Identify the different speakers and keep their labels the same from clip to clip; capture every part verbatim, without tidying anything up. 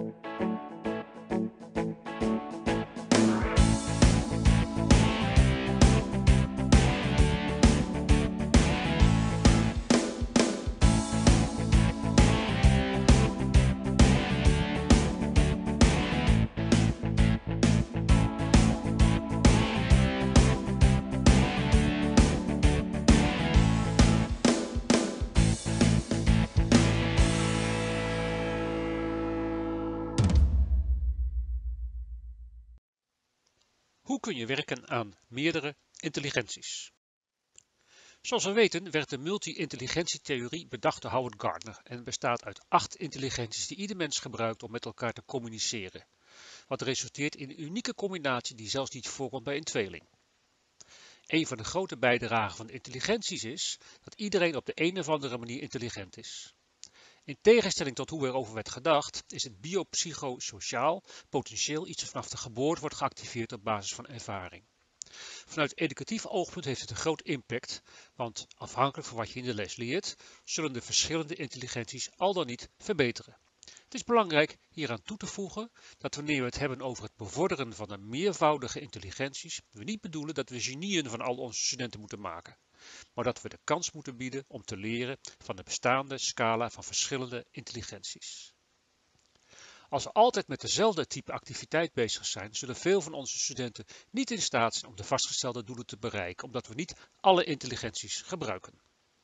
Speaker 1: Hoe kun je werken aan meerdere intelligenties? Zoals we weten werd de multi-intelligentietheorie bedacht door Howard Gardner en bestaat uit acht intelligenties die ieder mens gebruikt om met elkaar te communiceren, wat resulteert in een unieke combinatie die zelfs niet voorkomt bij een tweeling. Een van de grote bijdragen van intelligenties is dat iedereen op de een of andere manier intelligent is. In tegenstelling tot hoe erover werd gedacht, is het biopsychosociaal potentieel iets dat vanaf de geboorte wordt geactiveerd op basis van ervaring. Vanuit educatief oogpunt heeft het een groot impact, want afhankelijk van wat je in de les leert, zullen de verschillende intelligenties al dan niet verbeteren. Het is belangrijk hieraan toe te voegen dat wanneer we het hebben over het bevorderen van de meervoudige intelligenties, we niet bedoelen dat we genieën van al onze studenten moeten maken, maar dat we de kans moeten bieden om te leren van de bestaande scala van verschillende intelligenties. Als we altijd met dezelfde type activiteit bezig zijn, zullen veel van onze studenten niet in staat zijn om de vastgestelde doelen te bereiken, omdat we niet alle intelligenties gebruiken.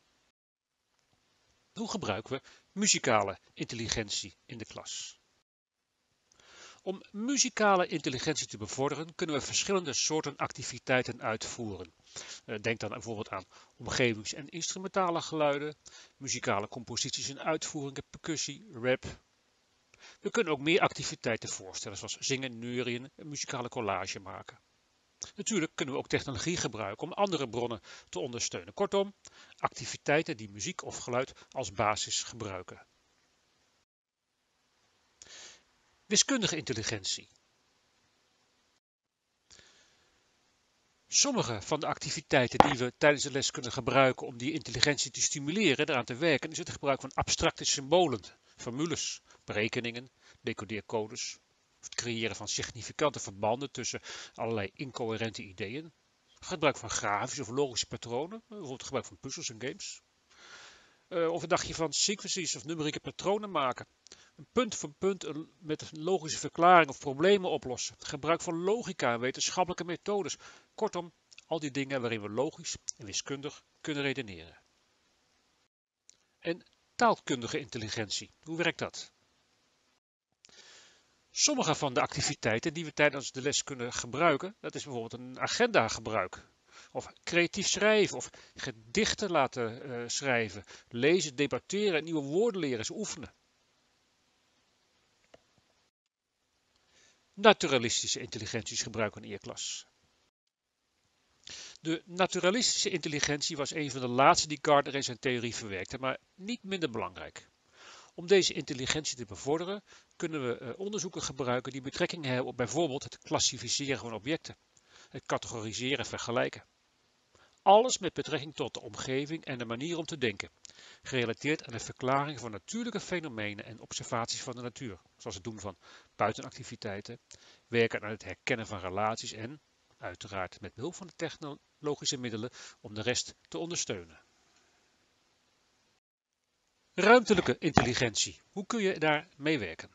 Speaker 1: Hoe gebruiken we muzikale intelligentie in de klas? Om muzikale intelligentie te bevorderen kunnen we verschillende soorten activiteiten uitvoeren. Denk dan bijvoorbeeld aan omgevings- en instrumentale geluiden, muzikale composities en uitvoeringen, percussie, rap. We kunnen ook meer activiteiten voorstellen, zoals zingen, neurien en muzikale collage maken. Natuurlijk kunnen we ook technologie gebruiken om andere bronnen te ondersteunen. Kortom, activiteiten die muziek of geluid als basis gebruiken. Wiskundige intelligentie. Sommige van de activiteiten die we tijdens de les kunnen gebruiken om die intelligentie te stimuleren, eraan te werken, is het gebruik van abstracte symbolen, formules, berekeningen, decodeercodes, of het creëren van significante verbanden tussen allerlei incoherente ideeën, gebruik van grafische of logische patronen, bijvoorbeeld het gebruik van puzzels en games, uh, of een dagje van sequences of numerieke patronen maken, een punt voor punt met een logische verklaring of problemen oplossen, het gebruik van logica en wetenschappelijke methodes, kortom, al die dingen waarin we logisch en wiskundig kunnen redeneren. En taalkundige intelligentie, hoe werkt dat? Sommige van de activiteiten die we tijdens de les kunnen gebruiken, dat is bijvoorbeeld een agenda gebruik, of creatief schrijven, of gedichten laten uh, schrijven, lezen, debatteren, nieuwe woorden leren, ze oefenen. Naturalistische intelligenties gebruiken in E-klas. De naturalistische intelligentie was een van de laatste die Gardner in zijn theorie verwerkte, maar niet minder belangrijk. Om deze intelligentie te bevorderen kunnen we uh, onderzoeken gebruiken die betrekking hebben op bijvoorbeeld het klassificeren van objecten, het categoriseren en vergelijken. Alles met betrekking tot de omgeving en de manier om te denken, gerelateerd aan de verklaring van natuurlijke fenomenen en observaties van de natuur, zoals het doen van buitenactiviteiten, werken aan het herkennen van relaties en, uiteraard met behulp van de technologische middelen, om de rest te ondersteunen. Ruimtelijke intelligentie. Hoe kun je daar mee werken?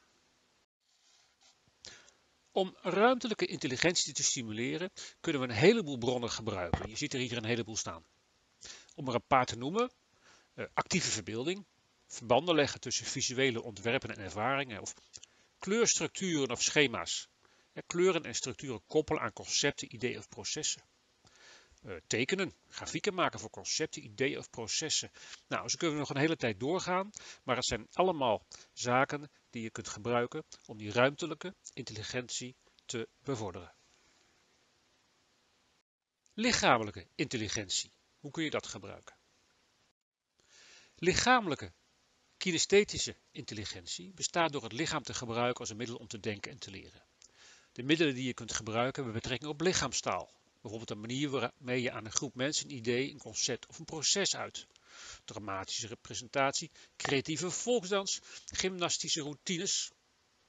Speaker 1: Om ruimtelijke intelligentie te stimuleren kunnen we een heleboel bronnen gebruiken. Je ziet er hier een heleboel staan. Om er een paar te noemen, uh, actieve verbeelding, verbanden leggen tussen visuele ontwerpen en ervaringen, of kleurstructuren of schema's. Ja, kleuren en structuren koppelen aan concepten, ideeën of processen. Uh, tekenen, grafieken maken voor concepten, ideeën of processen. Nou, zo kunnen we nog een hele tijd doorgaan, maar het zijn allemaal zaken die je kunt gebruiken om die ruimtelijke intelligentie te bevorderen. Lichamelijke intelligentie. Hoe kun je dat gebruiken? Lichamelijke, kinesthetische intelligentie bestaat door het lichaam te gebruiken als een middel om te denken en te leren. De middelen die je kunt gebruiken hebben betrekking op lichaamstaal. Bijvoorbeeld een manier waarmee je aan een groep mensen een idee, een concept of een proces uit. Dramatische representatie, creatieve volksdans, gymnastische routines.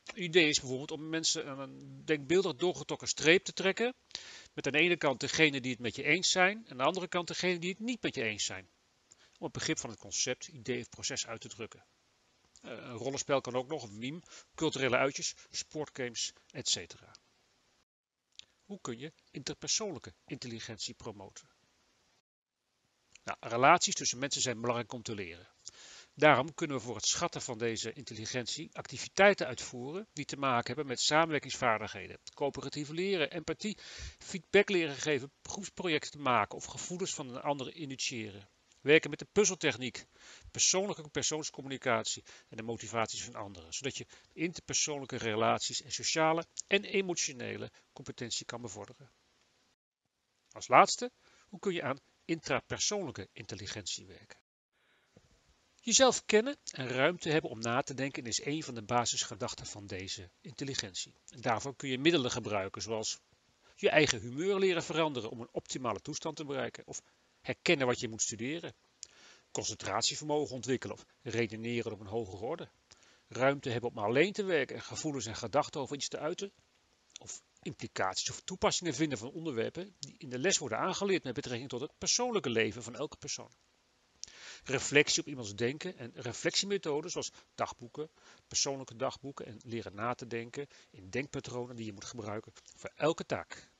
Speaker 1: Een idee is bijvoorbeeld om mensen aan een denkbeeldig doorgetrokken streep te trekken. Met aan de ene kant degene die het met je eens zijn en aan de andere kant degene die het niet met je eens zijn. Om het begrip van het concept, idee of proces uit te drukken. Uh, een rollenspel kan ook nog, een meme, culturele uitjes, sportgames, et cetera. Hoe kun je interpersoonlijke intelligentie promoten? Nou, relaties tussen mensen zijn belangrijk om te leren. Daarom kunnen we voor het schatten van deze intelligentie activiteiten uitvoeren die te maken hebben met samenwerkingsvaardigheden, coöperatief leren, empathie, feedback leren geven, groepsprojecten te maken of gevoelens van een ander initiëren. Werken met de puzzeltechniek, persoonlijke persoonscommunicatie en de motivaties van anderen, zodat je interpersoonlijke relaties en sociale en emotionele competentie kan bevorderen. Als laatste, hoe kun je aan intrapersoonlijke intelligentie werken? Jezelf kennen en ruimte hebben om na te denken is een van de basisgedachten van deze intelligentie. En daarvoor kun je middelen gebruiken zoals je eigen humeur leren veranderen om een optimale toestand te bereiken of herkennen wat je moet studeren, concentratievermogen ontwikkelen of redeneren op een hogere orde, ruimte hebben om alleen te werken en gevoelens en gedachten over iets te uiten, of implicaties of toepassingen vinden van onderwerpen die in de les worden aangeleerd met betrekking tot het persoonlijke leven van elke persoon. Reflectie op iemands denken en reflectiemethoden zoals dagboeken, persoonlijke dagboeken en leren na te denken in denkpatronen die je moet gebruiken voor elke taak.